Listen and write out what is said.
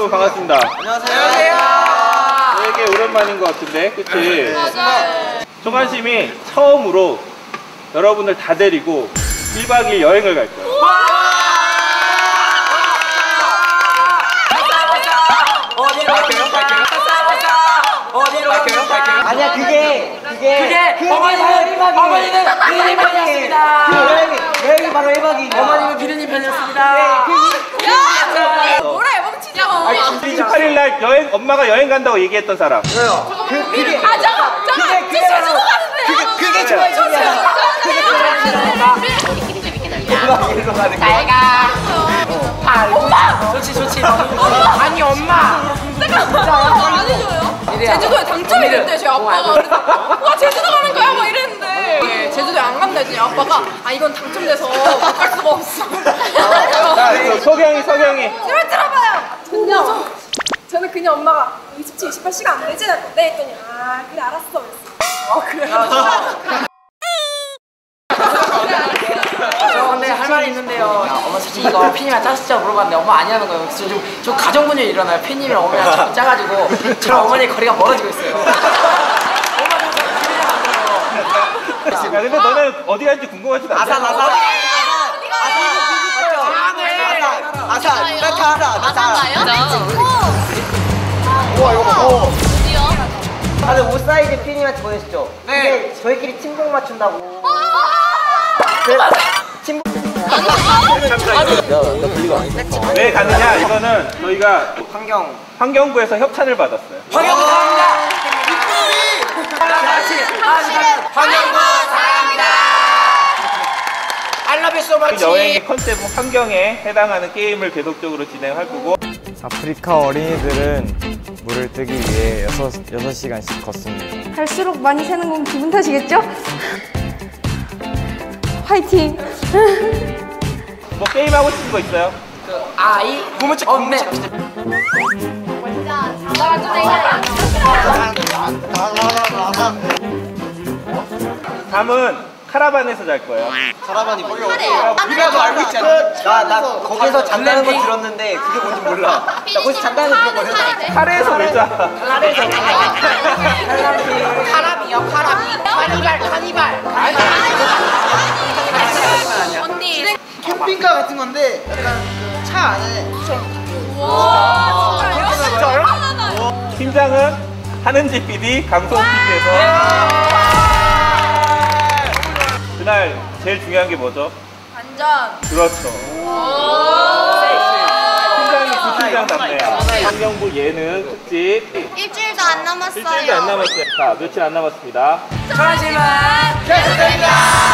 반갑습니다. 안녕하세요. 되게 오랜만인 것 같은데, 그치? 맞아요. 초관심이 처음으로 여러분들 다 데리고 1박 2일 여행을 갈 거예요. 어디로 갈게요? 어디로 갈게요? 아니야 그게 어머니는 비르님 편이었습니다. 여행이 바로 1박 2일. 어머니는 비르님 편이었습니다. 뭐래 멈추죠. 28일 날 엄마가 여행 간다고 얘기했던 사람. 저요. 그게 잠깐 그게 바로 그게 좋아요. 잘가. 엄마. 좋지. 아니 엄마. 잠깐만. 안 해줘요? 제주도에 당첨이 됐대 제 아빠가. 그래서 와 제주도 가는 거야 막 이랬는데 제주도에 안 간다 했더니 아빠가 아 이건 당첨돼서 못 갈 수가 없어. 자, 서경이. 제발 들어봐요. 저는 그냥 엄마가 27, 28시간 안 되지 않는데 했더니 아 그래 알았어 그랬어. 저 근데 할 말이 있는데요. 엄마 솔직히 이거 피님이랑 짰을지 물어봤는데 엄마 아니라는 거예요. 좀 가정분열이 일어나요. 피님이랑 어머니랑 자꾸 짜가지고 저랑 어머니의 거리가 멀어지고 있어요. 야, 근데 너는 어디 갈지 궁금하지도 않냐? 아산. 우와, 이거 봐. 어디요? 다들 옷 사이즈 피님한테 보내셨죠? 네. 근데 저희끼리 팀곡 맞춘다고. 왜 가느냐? 이거는 저희가 환경부에서 협찬을 받았어요. 환경부 사랑합니다. I love you so much. 여행의 컨셉은 환경에 해당하는 게임을 계속적으로 진행할 거고. 아프리카 어린이들은 물을 뜨기 위해 6시간씩 걷습니다. 갈수록 많이 새는 건 기분 탓이겠죠? 화이팅! 뭐 게임 하고 싶은 거 있어요? 아이 없네. 담은 카라반에서 잘 거예요. 카라반이 뭐야? 우리라도 알고 있지 않아? 나 거기서 잔다는 거 들었는데 그게 뭔지 몰라. 나 거기서 잔다는 거 들었거든. 카레에서 놀자. 카라비요. 카니발. 언니. 캠핑카 같은 건데 약간 차 안에 팀장은 하는지 PD, 강성 PD에서 그날 제일 중요한 게 뭐죠? 완전. 그렇죠. 팀장이 부팀장답네요. 환경부 예능 특집 일주일도 안 남았어요. 일주일도 안 남았어요. 자, 며칠 안 남았습니다. 천하지만 계속됩니다.